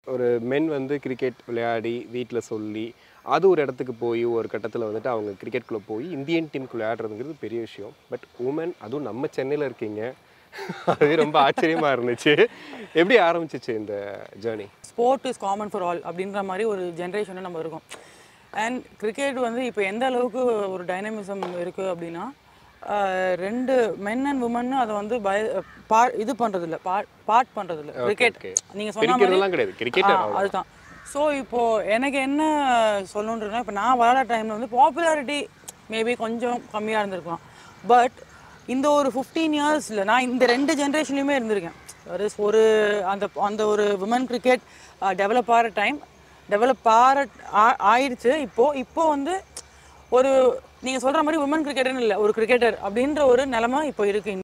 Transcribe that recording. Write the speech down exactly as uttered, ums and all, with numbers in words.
ஒரு மென் வந்து கிரிக்கெட் விளையாடி வீட்டில் சொல்லி அது ஒரு இடத்துக்கு போய் ஒரு கட்டத்தில் வந்துட்டு அவங்க கிரிக்கெட்குள்ளே போய் இந்தியன் டீமுக்கு விளையாடுறதுங்கிறது பெரிய விஷயம். பட் உமன் அதுவும் நம்ம சென்னையில் இருக்கீங்க, அது ரொம்ப ஆச்சரியமாக இருந்துச்சு. எப்படி ஆரம்பிச்சிச்சு இந்த journey? Sport is common for all அப்படின்ற மாதிரி ஒரு ஜென்ரேஷனில் நம்ம இருக்கோம். அண்ட் கிரிக்கெட் வந்து இப்போ எந்த அளவுக்கு ஒரு டைனமிசம் இருக்குது அப்படின்னா, ரெண்டு மென் அண்ட் உமன் அதை வந்து பய பா இது பண்ணுறதில்ல, பா பார்ட் பண்ணுறதில்ல. கிரிக்கெட் நீங்கள் சொன்ன கிடையாது, கிரிக்கெட் அதுதான். ஸோ இப்போது எனக்கு என்ன சொல்லணுன்றதுனா, இப்போ நான் விளையாட டைமில் வந்து பாப்புலாரிட்டி மேபி கொஞ்சம் கம்மியாக இருந்திருக்கலாம். பட் இந்த ஒரு ஃபிஃப்டீன் இயர்ஸில் நான் இந்த ரெண்டு ஜென்ரேஷன்லையுமே இருந்திருக்கேன். ஒரு அந்த அந்த ஒரு விமன் கிரிக்கெட் டெவலப் ஆகிற டைம் டெவலப் ஆகிற ஆயிடுச்சு. இப்போது இப்போது வந்து ஒரு நீங்கள் சொல்கிற மாதிரி உமன் கிரிக்கெட்டர்னு இல்லை, ஒரு கிரிக்கெட்டர் அப்படின்ற ஒரு நிலைமை இப்போ இருக்குது.